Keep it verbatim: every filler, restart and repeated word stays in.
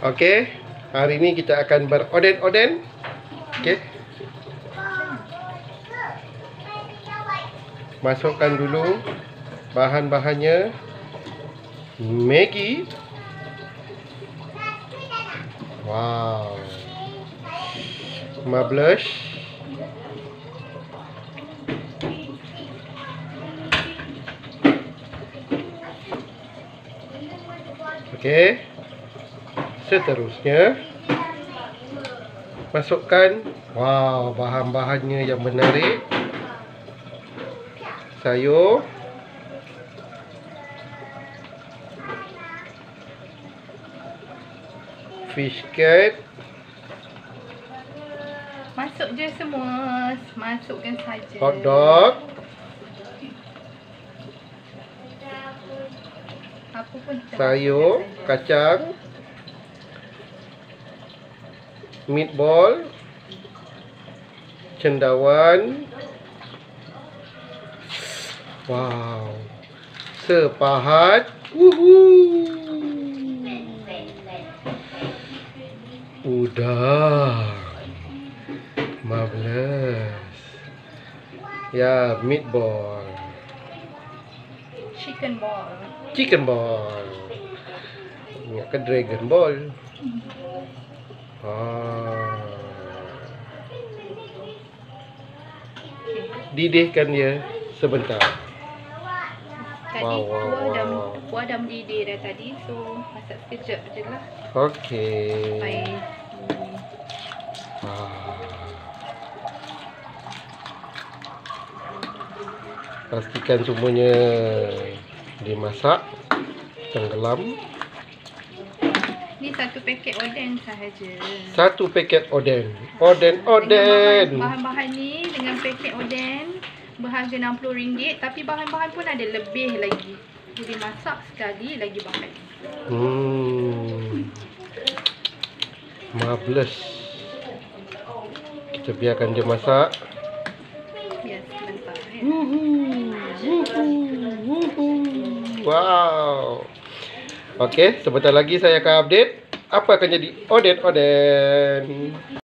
Okey, hari ini kita akan beroden-oden. Okey. Masukkan dulu bahan-bahannya. Maggi. Wow. Marvelous. Okey. Seterusnya masukkan wow, bahan-bahannya yang menarik. Sayur. Fish cake. Masuk je semua. Masukkan saja. Hot dog. Apa pun kita Sayur, kacang. Meatball. Cendawan. Wow. Sepahat. Woohoo. Udang. Marvelous. Ya, meatball. Chicken ball. Chicken ball. Ini ke dragon ball. Ah. Didihkan dia sebentar. Tadi Wow, wow, kuah dah wow. kuah dah mendidih dah tadi, so masak sekejap je lah. Okey. Sampai hmm, Ah. Pastikan semuanya dimasak, tenggelam. ni satu paket oden sahaja. Satu paket oden. Oden, oden. Bahan-bahan ni dengan paket oden berharga enam puluh ringgit, tapi bahan-bahan pun ada lebih lagi. Jadi masak sekali lagi bahan. Hmm. Marvelous. Kita biarkan dia masak. Biar sebentar. Ya. Woohoo. Woohoo. Woohoo. Wow. Okey, sebentar lagi saya akan update apa akan jadi oden-oden.